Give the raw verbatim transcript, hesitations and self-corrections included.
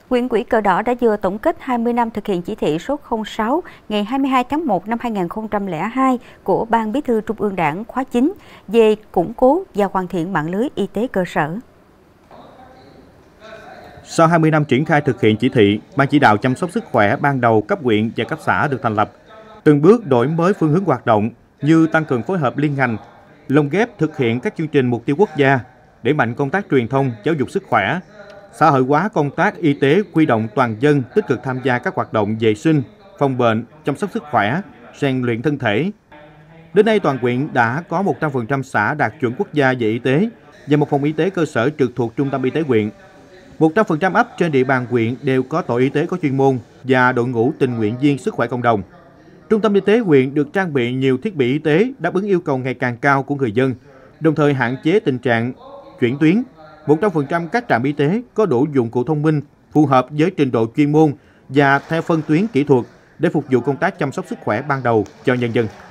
Huyện Quỹ Cờ Đỏ đã vừa tổng kết hai mươi năm thực hiện chỉ thị số không sáu ngày hai mươi hai tháng một năm hai nghìn không trăm lẻ hai của Ban Bí thư Trung ương Đảng khóa chín về củng cố và hoàn thiện mạng lưới y tế cơ sở. Sau hai mươi năm triển khai thực hiện chỉ thị, Ban chỉ đạo chăm sóc sức khỏe ban đầu cấp huyện và cấp xã được thành lập, từng bước đổi mới phương hướng hoạt động như tăng cường phối hợp liên ngành, lồng ghép thực hiện các chương trình mục tiêu quốc gia, đẩy mạnh công tác truyền thông, giáo dục sức khỏe, xã hội hóa công tác y tế, huy động toàn dân tích cực tham gia các hoạt động vệ sinh, phòng bệnh, chăm sóc sức khỏe, rèn luyện thân thể. Đến nay, toàn huyện đã có một trăm phần trăm xã đạt chuẩn quốc gia về y tế và một phòng y tế cơ sở trực thuộc trung tâm y tế huyện. một trăm phần trăm ấp trên địa bàn huyện đều có tổ y tế có chuyên môn và đội ngũ tình nguyện viên sức khỏe cộng đồng. Trung tâm y tế huyện được trang bị nhiều thiết bị y tế đáp ứng yêu cầu ngày càng cao của người dân, đồng thời hạn chế tình trạng chuyển tuyến. một trăm phần trăm các trạm y tế có đủ dụng cụ thông minh phù hợp với trình độ chuyên môn và theo phân tuyến kỹ thuật để phục vụ công tác chăm sóc sức khỏe ban đầu cho nhân dân.